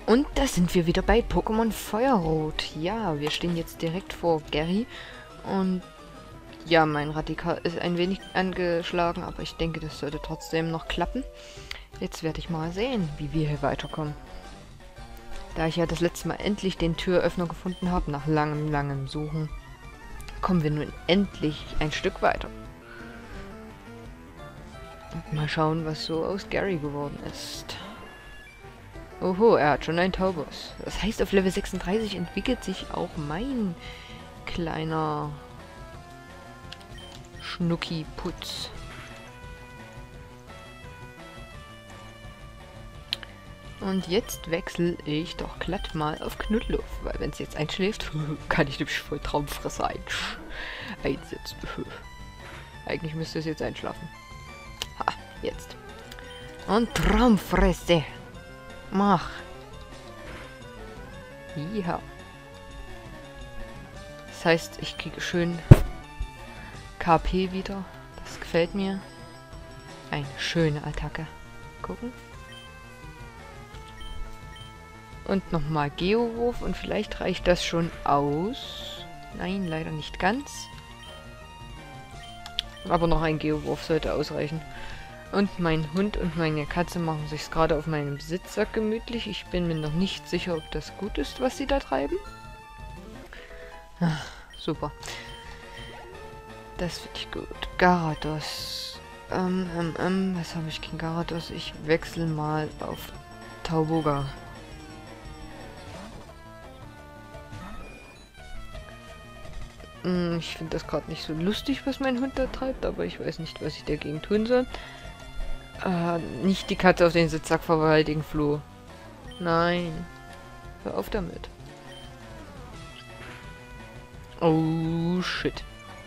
Und da sind wir wieder bei Pokémon Feuerrot. Ja, wir stehen jetzt direkt vor Gary. Und ja, mein Radikal ist ein wenig angeschlagen, aber ich denke, das sollte trotzdem noch klappen. Jetzt werde ich mal sehen, wie wir hier weiterkommen. Da ich ja das letzte Mal endlich den Türöffner gefunden habe, nach langem Suchen, kommen wir nun endlich ein Stück weiter. Und mal schauen, was so aus Gary geworden ist. Oho, er hat schon einen Taubos. Das heißt, auf Level 36 entwickelt sich auch mein kleiner Schnucki-Putz. Und jetzt wechsle ich doch glatt mal auf Knuddelhof, weil wenn es jetzt einschläft, kann ich nämlich voll Traumfresser einsetzen. Eigentlich müsste es jetzt einschlafen. Ha, jetzt. Und Traumfresse. Mach. Ja. Das heißt, ich kriege schön KP wieder. Das gefällt mir. Eine schöne Attacke. Gucken. Und nochmal Geowurf und vielleicht reicht das schon aus. Nein, leider nicht ganz. Aber noch ein Geowurf sollte ausreichen. Und mein Hund und meine Katze machen sich gerade auf meinem Sitzsack gemütlich. Ich bin mir noch nicht sicher, ob das gut ist, was sie da treiben. Ach, super. Das finde ich gut. Garados. Was habe ich gegen Garados? Ich wechsle mal auf Tauboga. Ich finde das gerade nicht so lustig, was mein Hund da treibt, aber ich weiß nicht, was ich dagegen tun soll. Nicht die Katze auf den Sitzsack verwaltigen, Flo. Nein. Hör auf damit. Oh, shit.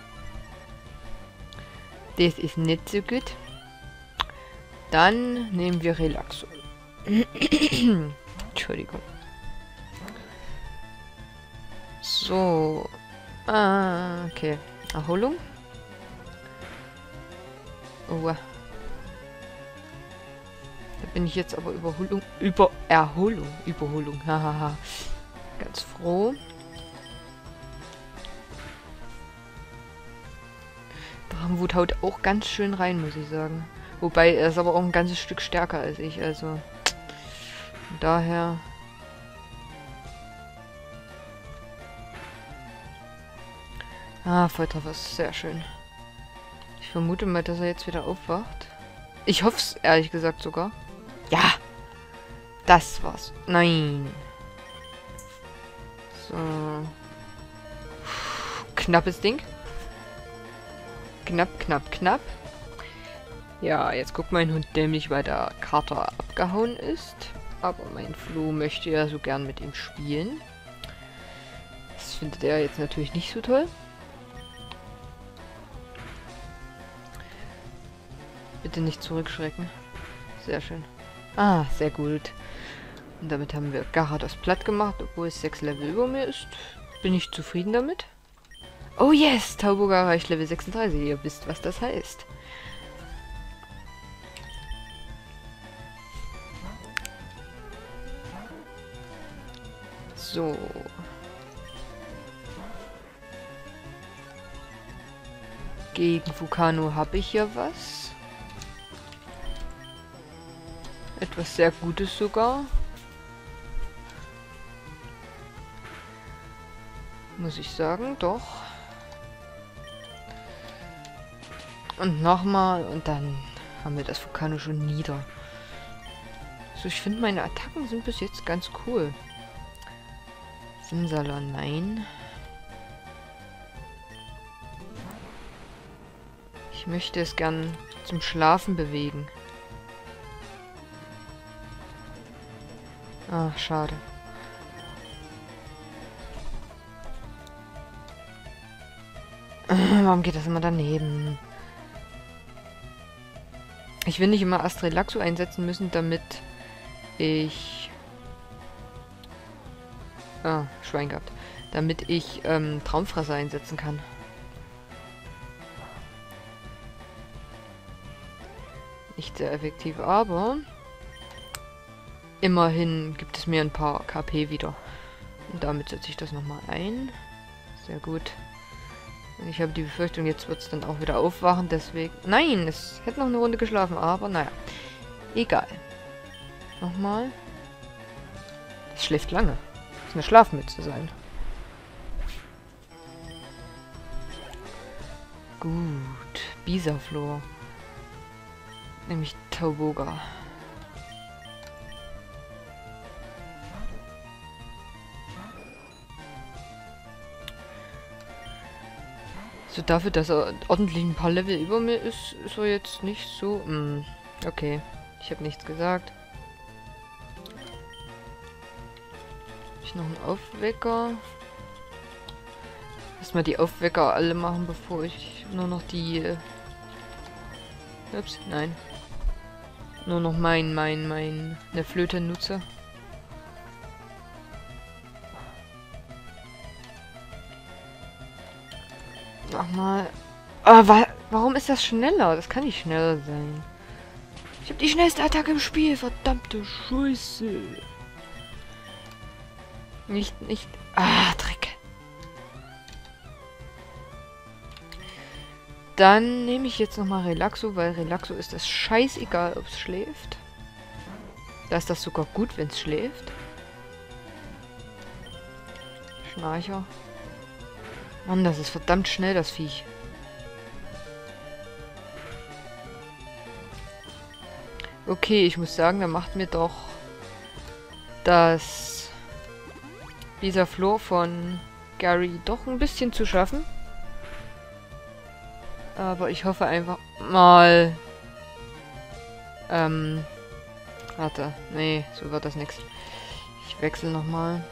Das ist nicht so gut. Dann nehmen wir Relaxo. Entschuldigung. So. Okay. Erholung. Oh. Da bin ich jetzt aber Überholung. Hahaha. Ganz froh. Drachenwut haut auch ganz schön rein, muss ich sagen. Wobei, er ist aber auch ein ganzes Stück stärker als ich, also. Von daher. Ah, Volltreffer ist sehr schön. Ich vermute mal, dass er jetzt wieder aufwacht. Ich hoffe es, ehrlich gesagt, sogar. Ja! Das war's. Nein. So. Knappes Ding. Knapp. Ja, jetzt guckt mein Hund dämlich, weil der Kater abgehauen ist. Aber mein Flo möchte ja so gern mit ihm spielen. Das findet er jetzt natürlich nicht so toll. Bitte nicht zurückschrecken. Sehr schön. Ah, sehr gut. Und damit haben wir Garados platt gemacht, obwohl es 6 Level über mir ist. Bin ich zufrieden damit? Oh yes! Tauboga erreicht Level 36. Ihr wisst, was das heißt. So. Gegen Vulcano habe ich ja was. Etwas sehr Gutes sogar. Muss ich sagen, doch. Und nochmal und dann haben wir das Vulcano schon nieder. So, ich finde meine Attacken sind bis jetzt ganz cool. Simsalon, nein. Ich möchte es gern zum Schlafen bewegen. Ach, schade. Warum geht das immer daneben? Ich will nicht immer Astrelaxo einsetzen müssen, damit ich... Ah, Schwein gehabt. Damit ich Traumfresser einsetzen kann. Nicht sehr effektiv, aber immerhin gibt es mir ein paar KP wieder. Und damit setze ich das nochmal ein. Sehr gut. Ich habe die Befürchtung, jetzt wird es dann auch wieder aufwachen, deswegen... Nein, es hätte noch eine Runde geschlafen, aber naja. Egal. Nochmal. Es schläft lange. Muss eine Schlafmütze sein. Gut. Bisaflor. Nämlich Tauboga. So dafür, dass er ordentlich ein paar Level über mir ist, ist er jetzt nicht so... okay, ich habe nichts gesagt. Ich noch einen Aufwecker. Erstmal die Aufwecker alle machen, bevor ich nur noch die... ups, nein. Nur noch eine Flöte nutze. Nochmal. Ah, warum ist das schneller? Das kann nicht schneller sein. Ich habe die schnellste Attacke im Spiel. Verdammte Scheiße. Nicht. Ah, Dreck. Dann nehme ich jetzt nochmal Relaxo, weil Relaxo ist das scheißegal, ob es schläft. Da ist das sogar gut, wenn es schläft. Schnarcher. Mann, das ist verdammt schnell, das Viech. Okay, ich muss sagen, da macht mir doch das Bisaflor von Gary doch ein bisschen zu schaffen. Aber ich hoffe einfach mal... warte. Nee, so wird das nichts. Ich wechsle nochmal.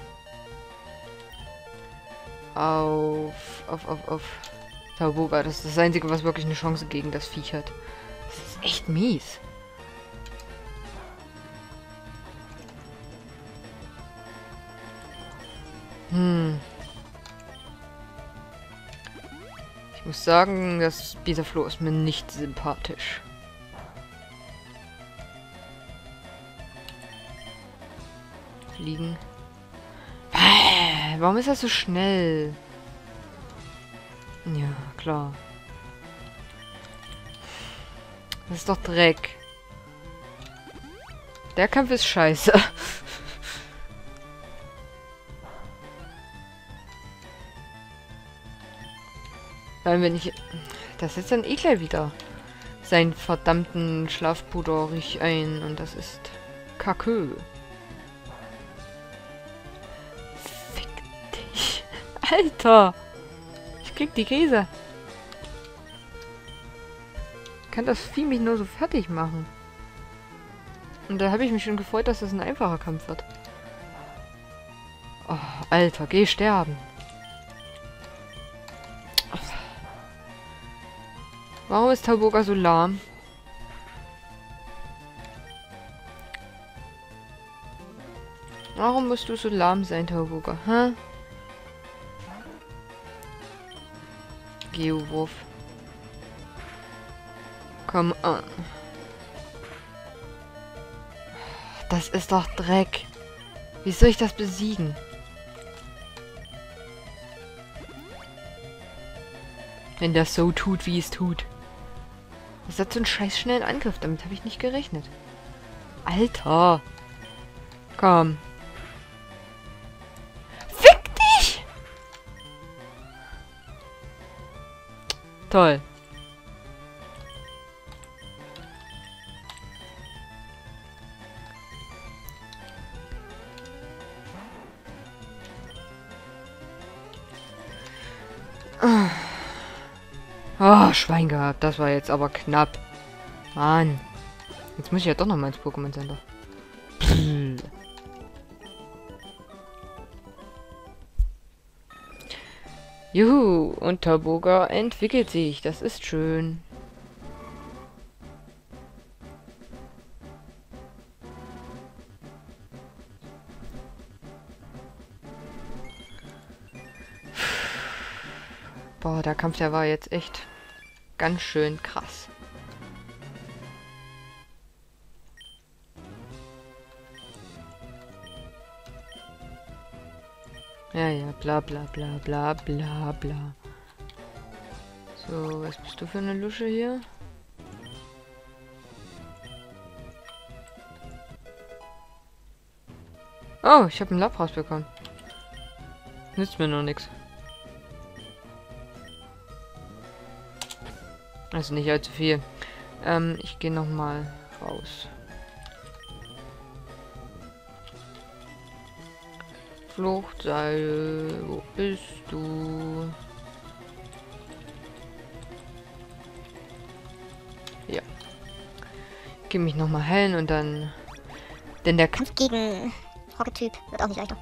Auf Tauboga. Das ist das Einzige, was wirklich eine Chance gegen das Viech hat. Das ist echt mies. Ich muss sagen, das Bisaflor ist mir nicht sympathisch. Fliegen. Warum ist das so schnell? Ja, klar. Das ist doch Dreck. Der Kampf ist scheiße. Weil wenn ich... Das setzt dann eh gleich wieder seinen verdammten Schlafpuderich ein. Und das ist Kacke. Fick dich. Alter! Ich krieg die Käse. Kann das Vieh mich nur so fertig machen. Und da habe ich mich schon gefreut, dass das ein einfacher Kampf wird. Oh, Alter, geh sterben. Warum ist Tauboga so lahm? Warum musst du so lahm sein, Tauboga? Hä? Geowurf. Komm an. Das ist doch Dreck. Wie soll ich das besiegen? Wenn das so tut, wie es tut. Das hat so einen scheiß schnellen Angriff. Damit habe ich nicht gerechnet. Alter. Komm. Fick dich! Toll. Oh, Schwein gehabt. Das war jetzt aber knapp. Mann. Jetzt muss ich ja doch noch mal ins Pokémon Center. Juhu. Und Tauboga entwickelt sich. Das ist schön. Boah, der Kampf, der war jetzt echt ganz schön krass. Ja, ja, bla bla bla bla bla bla. So, was bist du für eine Lusche hier? Oh, ich habe einen Lapp rausbekommen. Nützt mir noch nichts. Also nicht allzu viel. Ich gehe nochmal raus. Fluchtseil, wo bist du? Ja. Geh mich nochmal heilen und dann... Denn der Kampf gegen Rocket-Typ wird auch nicht leichter.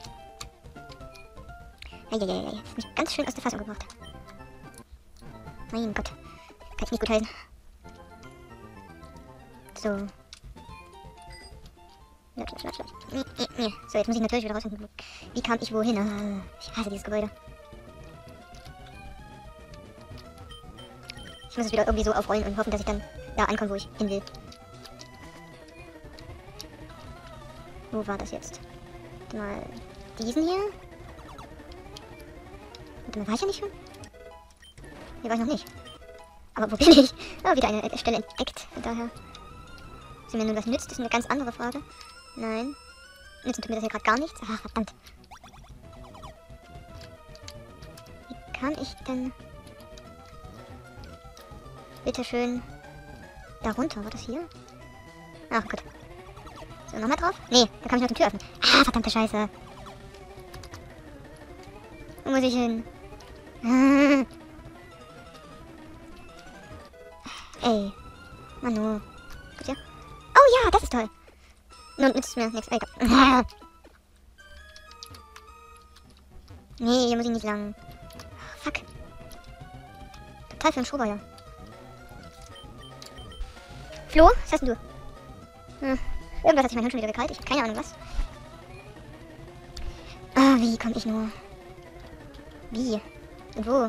Eieiei, ist mich ganz schön aus der Fassung gebracht. Mein Gott. Kann ich nicht gut heilen. So. So, jetzt muss ich natürlich wieder rausfinden. Wie kam ich wohin? Ah, ich hasse dieses Gebäude. Ich muss es wieder irgendwie so aufrollen und hoffen, dass ich dann da ankomme, wo ich hin will. Wo war das jetzt? Warte mal, diesen hier? Warte mal, war ich ja nicht schon? Hier war ich noch nicht. Aber wo bin ich? Oh, wieder eine Stelle entdeckt. Von daher. Ob sie mir nun was nützt, ist eine ganz andere Frage. Nein. Nützen tut mir das hier gerade gar nichts. Ach, verdammt. Wie kann ich denn... Bitte schön... Da runter, war das hier? Ach Gott. So, nochmal drauf? Nee, da kann ich noch die Tür öffnen. Ah, verdammte Scheiße. Wo muss ich hin? Ah. Ey. Manu. Gut, ja? Oh ja, das ist toll. Nun nützt es mir nichts. Egal. Nee, hier muss ich nicht lang. Ach, fuck. Total für einen Strohbayer. Flo, was hast denn du? Irgendwas hat sich mein Hund schon wieder gekrallt. Ich habe keine Ahnung was. Ah, wie komme ich nur? Wie? Und wo?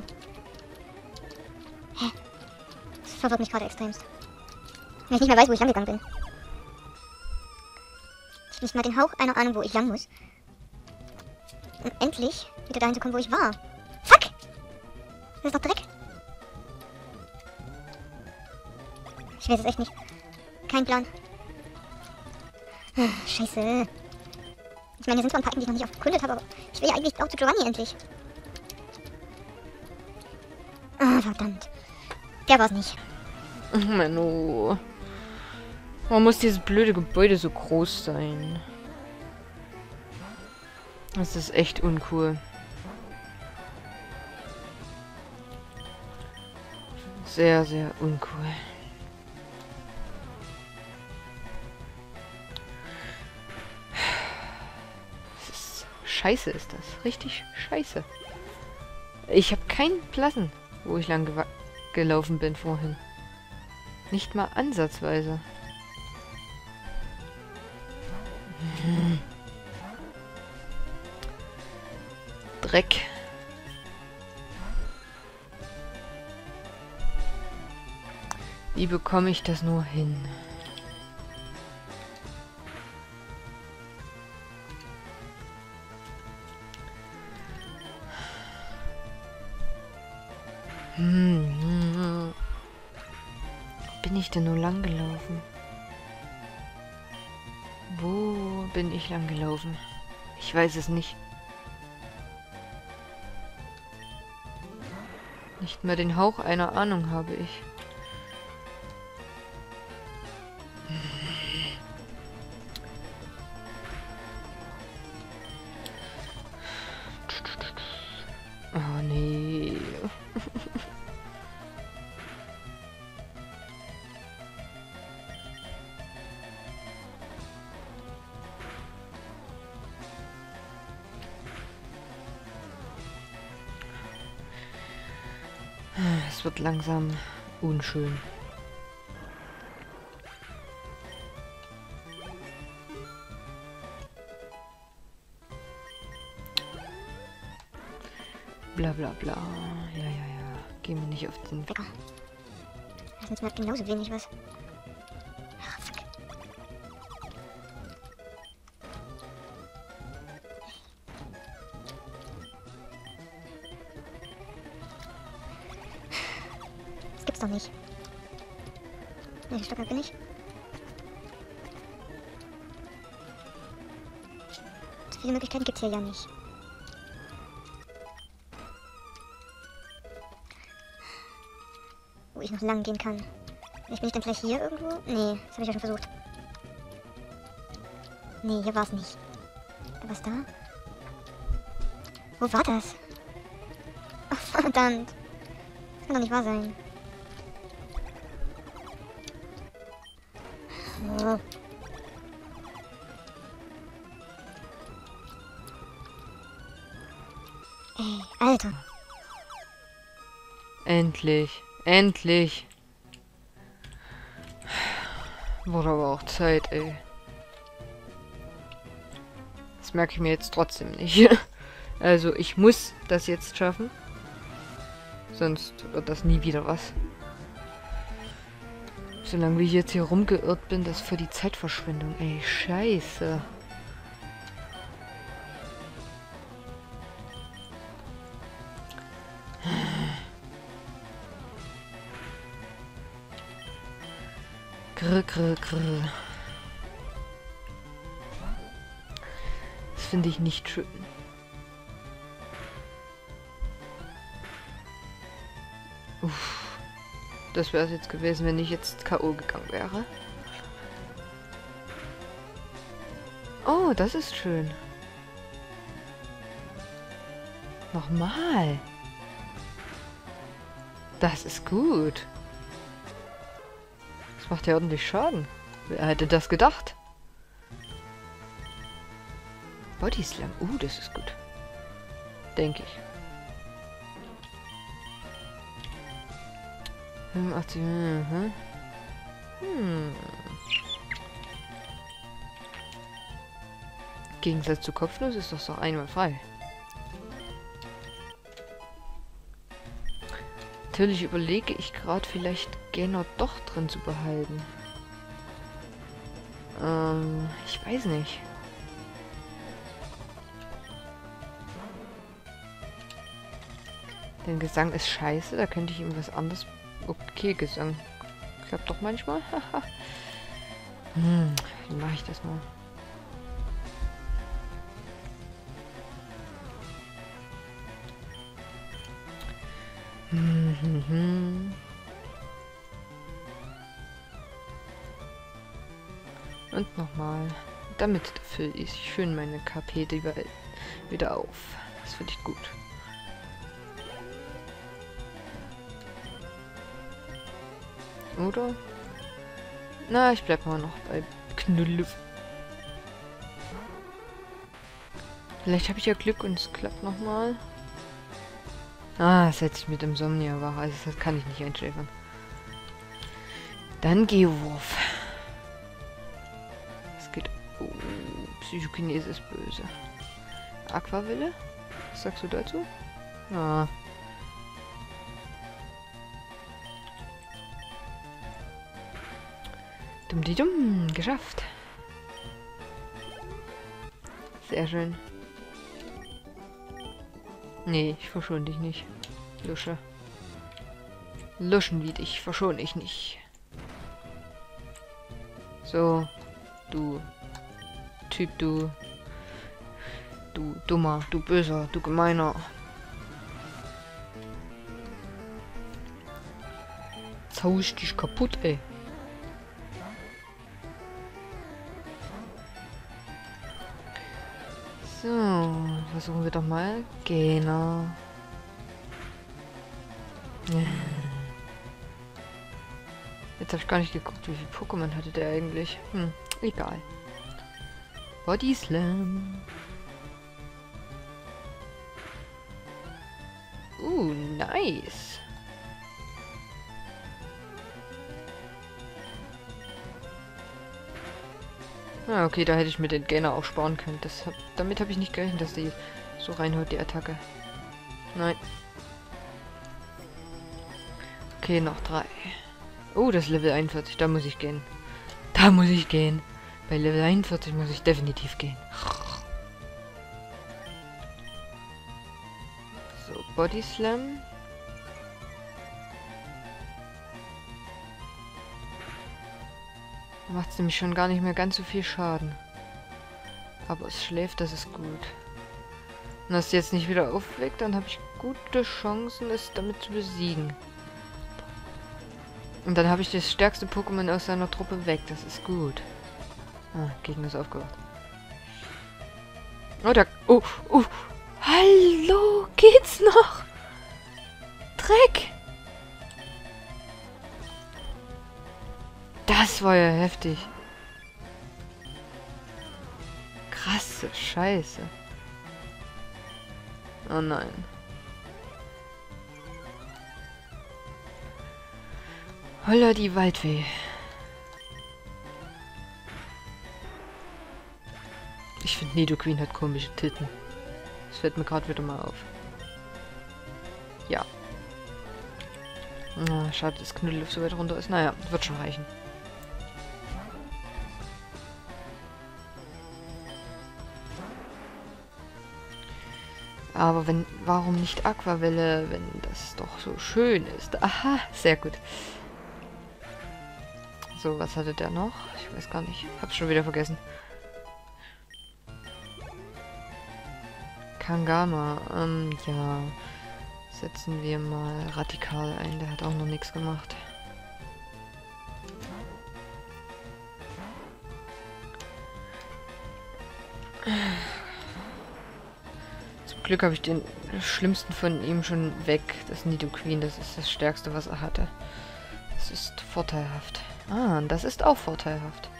Hä? Das verwirrt mich gerade extremst. Wenn ich nicht mehr weiß, wo ich lang gegangen bin. Ich habe nicht mal den Hauch einer Ahnung, wo ich lang muss. Um endlich wieder dahin zu kommen, wo ich war. Fuck! Das ist doch Dreck. Ich weiß es echt nicht. Kein Plan. Scheiße. Ich meine, hier sind zwar ein paar Ecken, die ich noch nicht aufgekundet habe, aber ich will ja eigentlich auch zu Giovanni endlich. Ah, verdammt. Der war's nicht. Manu. Warum muss dieses blöde Gebäude so groß sein? Das ist echt uncool. Sehr, sehr uncool. Scheiße ist das. Richtig scheiße. Ich habe keinen Platten, wo ich lang gelaufen bin vorhin. Nicht mal ansatzweise. Dreck. Wie bekomme ich das nur hin? Bin ich denn nur lang gelaufen? Wo bin ich lang gelaufen? Ich weiß es nicht. Nicht mehr den Hauch einer Ahnung habe ich. Oh nee. Es wird langsam unschön. Bla bla bla. Ja, ja, ja. Gehen wir nicht auf den Wecker. Das nützt mir genauso wenig was. Ach, fuck. gibt's doch nicht. Welches Stockwerk bin ich? So viele Möglichkeiten gibt's hier ja nicht. Wo ich noch lang gehen kann. Vielleicht bin ich dann gleich hier irgendwo? Nee, das habe ich ja schon versucht. Nee, hier war's nicht. Da war's da? Wo war das? Ach, verdammt. Das kann doch nicht wahr sein. Oh. Ey, Alter. Endlich. Endlich. Wurde aber auch Zeit, ey. Das merke ich mir jetzt trotzdem nicht. Also, ich muss das jetzt schaffen. Sonst wird das nie wieder was. Solange wie ich jetzt hier rumgeirrt bin, das ist für die Zeitverschwendung. Ey, scheiße. Grr, grr, grr. Das finde ich nicht schön. Uff. Das wäre es jetzt gewesen, wenn ich jetzt K.O. gegangen wäre. Oh, das ist schön. Nochmal. Das ist gut. Das macht ja ordentlich Schaden. Wer hätte das gedacht? Body Slam. Das ist gut. Denke ich. 85. Im Gegensatz zu Kopfnuss ist das doch einmal frei. Natürlich überlege ich gerade, vielleicht Gainer doch drin zu behalten. Ich weiß nicht. Denn Gesang ist scheiße, da könnte ich ihm was anderes... Okay, Gesang. Klappt doch manchmal. Wie mache ich das mal? Und nochmal. Damit fülle ich schön meine KP wieder auf. Das finde ich gut. Oder? Na, ich bleib mal noch bei Knülle. Vielleicht habe ich ja Glück und es klappt nochmal. Ah, setze ich mit dem Somnia wach. Also das kann ich nicht einschläfern. Dann Geowurf. Es geht... Oh, Psychokinese ist böse. Aquaville? Was sagst du dazu? Ah. Dumm, geschafft. Sehr schön. Nee, ich verschone dich nicht. Lusche. Luschen wie dich verschone ich nicht. So. Du. Typ, du. Du Dummer, du Böser, du Gemeiner. Jetzt hau ich dich kaputt, ey. So, versuchen wir doch mal. Genau. Jetzt habe ich gar nicht geguckt, wie viel Pokémon hatte der eigentlich. Egal. Body Slam. Nice. Ah, okay, da hätte ich mir den Gainer auch sparen können. Damit habe ich nicht gerechnet, dass die so reinhaut, die Attacke. Nein. Okay, noch 3. Oh, das ist Level 41. Da muss ich gehen. Da muss ich gehen. Bei Level 41 muss ich definitiv gehen. So, Body Slam. Macht es nämlich schon gar nicht mehr ganz so viel Schaden. Aber es schläft, das ist gut. Wenn das jetzt nicht wieder aufweckt, dann habe ich gute Chancen, es damit zu besiegen. Und dann habe ich das stärkste Pokémon aus seiner Truppe weg. Das ist gut. Ah, Gegner ist aufgewacht. Oh, da... Oh, oh. Hallo, geht's noch? Dreck! Das war ja heftig. Krasse Scheiße. Oh nein. Holla die Waldfee. Ich finde Nidoqueen hat komische Titten. Das fällt mir gerade wieder mal auf. Ja. Ah, schade, dass Knuddelluft so weit runter ist. Naja, wird schon reichen. Aber warum nicht Aquavelle, wenn das doch so schön ist? Aha, sehr gut. So, was hatte der noch? Ich weiß gar nicht. Hab's schon wieder vergessen. Kangama. Ja. Setzen wir mal Radikal ein. Der hat auch noch nichts gemacht. Zum Glück habe ich den schlimmsten von ihm schon weg. Das Nidoqueen, das ist das Stärkste, was er hatte. Das ist vorteilhaft. Ah, das ist auch vorteilhaft.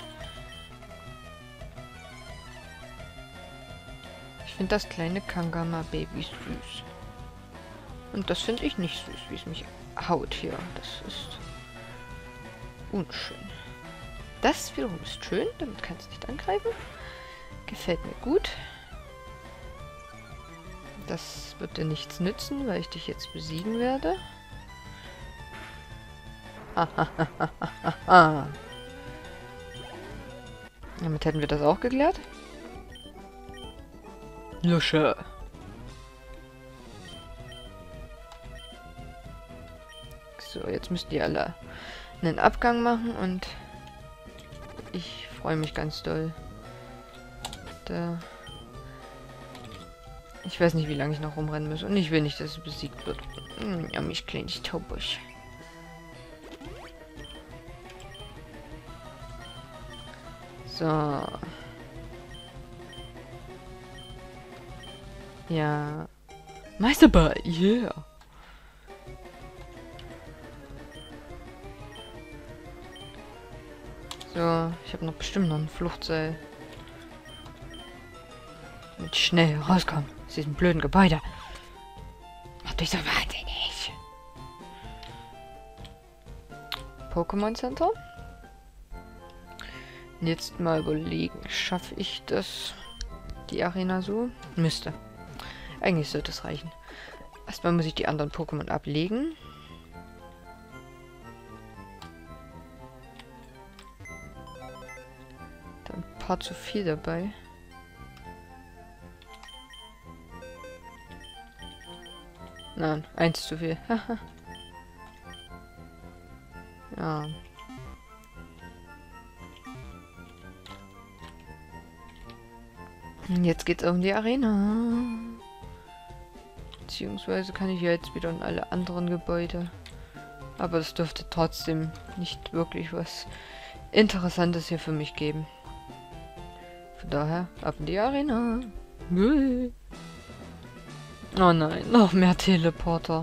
Ich finde das kleine Kangama-Baby süß. Und das finde ich nicht süß, wie es mich haut hier. Das ist unschön. Das wiederum ist schön, damit kann es nicht angreifen. Gefällt mir gut. Das wird dir nichts nützen, weil ich dich jetzt besiegen werde. Damit hätten wir das auch geklärt. Lusche. So, jetzt müsst ihr alle einen Abgang machen und ich freue mich ganz doll. Da. Ich weiß nicht, wie lange ich noch rumrennen muss und ich will nicht, dass es besiegt wird. Ja, mich kleines Taubusch. So. Ja. Meisterball, yeah. So, ich habe noch bestimmt noch ein Fluchtseil. Damit ich schnell rauskomme aus diesem blöden Gebäude. Macht mich so wahnsinnig. Pokémon Center. Jetzt mal überlegen, schaffe ich das, die Arena so? Müsste. Eigentlich sollte es reichen. Erstmal muss ich die anderen Pokémon ablegen. Da ein paar zu viel dabei. Nein, eins zu viel. Haha. Ja. Jetzt geht's um die Arena. Beziehungsweise kann ich ja jetzt wieder in alle anderen Gebäude. Aber es dürfte trotzdem nicht wirklich was Interessantes hier für mich geben. Von daher, ab in die Arena. Oh nein, noch mehr Teleporter.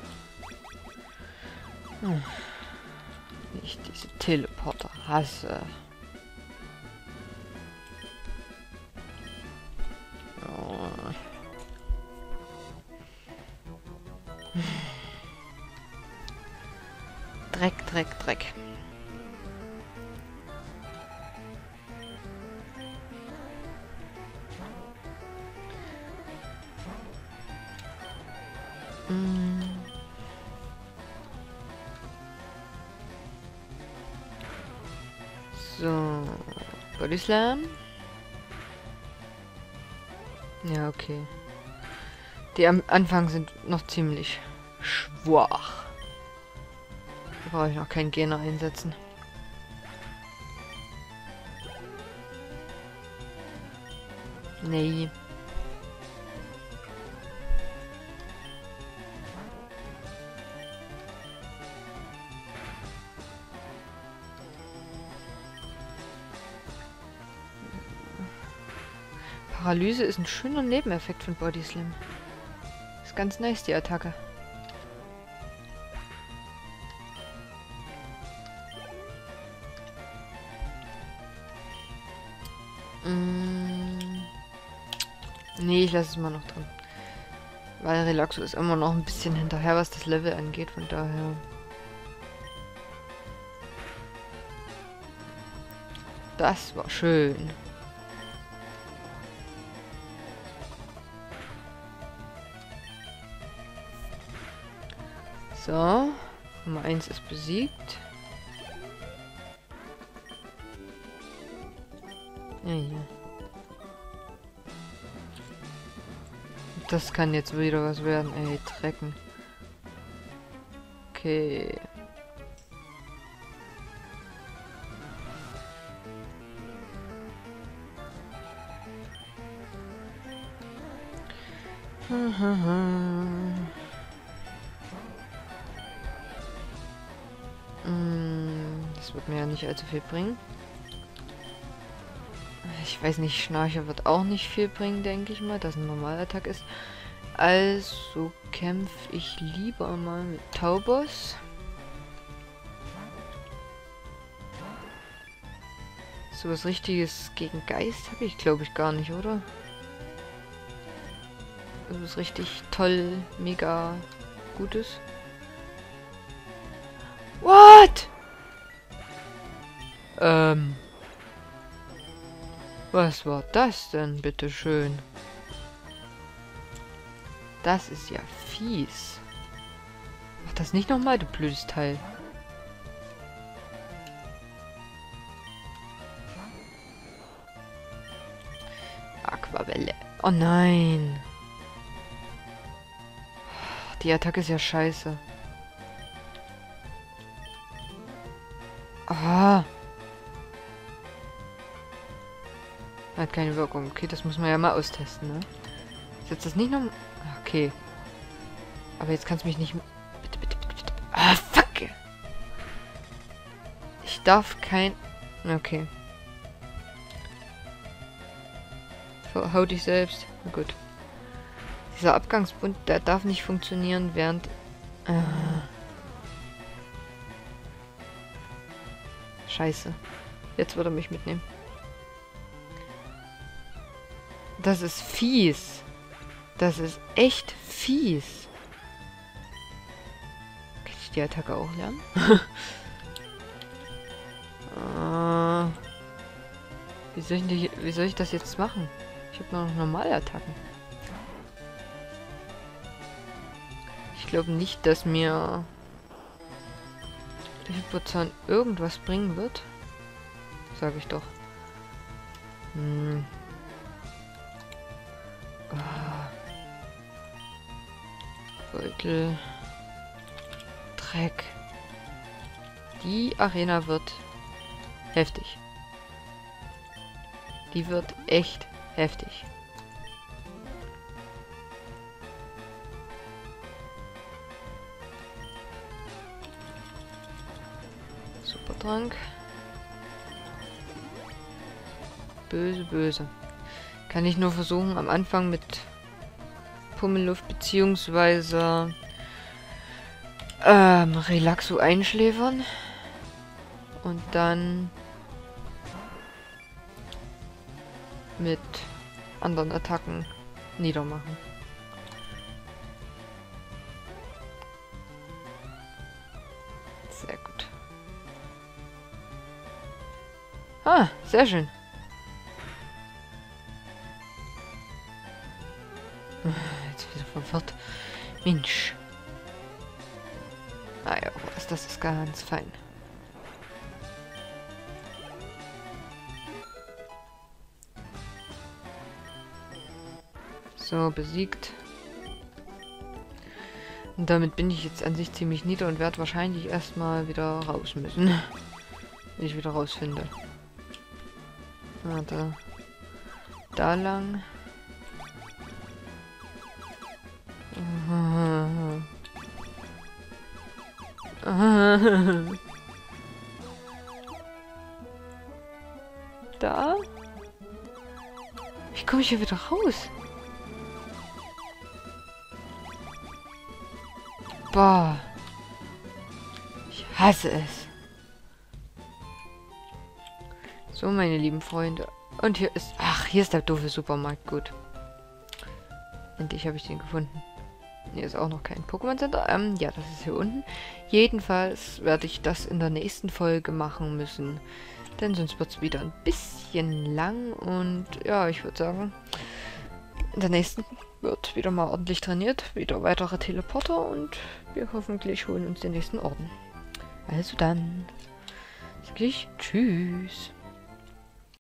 Ich diese Teleporter hasse. Dreck, Dreck, Dreck. So, Body Slam. Ja, okay. Die am Anfang sind noch ziemlich schwach. Da brauche ich noch keinen Gegner einsetzen. Nee. Paralyse ist ein schöner Nebeneffekt von Body Slam. Ist ganz nice, die Attacke. Nee, ich lasse es mal noch drin. Weil Relaxo ist immer noch ein bisschen hinterher, was das Level angeht, von daher. Das war schön. So, Nummer 1 ist besiegt. Ja, ja. Das kann jetzt wieder was werden, ey, Drecken. Okay. Das wird mir ja nicht allzu viel bringen. Ich weiß nicht, Schnarcher wird auch nicht viel bringen, denke ich mal, dass ein Normalattack ist. Also kämpfe ich lieber mal mit Taubos. So was Richtiges gegen Geist habe ich, glaube ich, gar nicht, oder? So was richtig toll, mega Gutes. What? Was war das denn, bitteschön? Das ist ja fies. Mach das nicht nochmal, du blödes Teil. Aquavelle. Oh nein. Die Attacke ist ja scheiße. Ah. Hat keine Wirkung. Okay, das muss man ja mal austesten, ne? Setzt das nicht noch... Okay. Aber jetzt kannst du mich nicht... Bitte, bitte, bitte, bitte. Ah, fuck! Ich darf kein... Okay. Hau dich selbst. Na gut. Dieser Abgangsbund, der darf nicht funktionieren, während... Scheiße. Jetzt wird er mich mitnehmen. Das ist fies. Das ist echt fies. Kann ich die Attacke auch lernen? Wie soll ich das jetzt machen? Ich habe noch normale Attacken. Ich glaube nicht, dass mir der Hypozahn irgendwas bringen wird. Sage ich doch. Beutel. Dreck. Die Arena wird heftig. Die wird echt heftig. Supertrank. Böse, böse. Kann ich nur versuchen, am Anfang mit Pummelluft beziehungsweise Relaxo einschläfern und dann mit anderen Attacken niedermachen. Sehr gut. Ah, sehr schön. Jetzt wieder verwirrt. Mensch. Ah ja, das ist ganz fein. So, besiegt. Und damit bin ich jetzt an sich ziemlich nieder und werde wahrscheinlich erstmal wieder raus müssen. Wenn ich wieder rausfinde. Ah, da lang. Da? Wie komme ich hier wieder raus? Boah. Ich hasse es. So, meine lieben Freunde. Und hier ist... Ach, hier ist der doofe Supermarkt. Gut. Endlich habe ich den gefunden. Hier ist auch noch kein Pokémon Center. Ja, das ist hier unten. Jedenfalls werde ich das in der nächsten Folge machen müssen. Denn sonst wird es wieder ein bisschen lang. Und ja, ich würde sagen, in der nächsten wird wieder mal ordentlich trainiert. Wieder weitere Teleporter. Und wir hoffentlich holen uns den nächsten Orden. Also dann. Sag ich Tschüss.